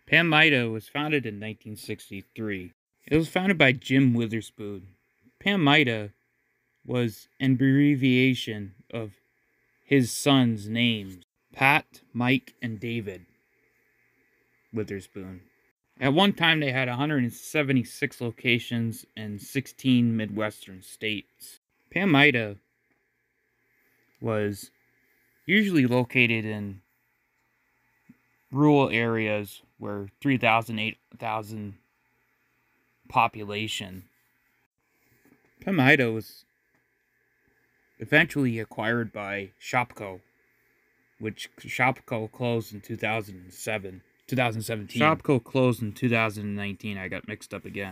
PAMIDA was founded in 1963. It was founded by Jim Witherspoon. PAMIDA was an abbreviation of his sons' names, Pat, Mike, and David Witherspoon. At one time, they had 176 locations in 16 Midwestern states. PAMIDA was usually located in rural areas where 3,000, 8,000 population. PAMIDA was eventually acquired by Shopko, which Shopko closed in 2017. Shopko closed in 2019. I got mixed up again.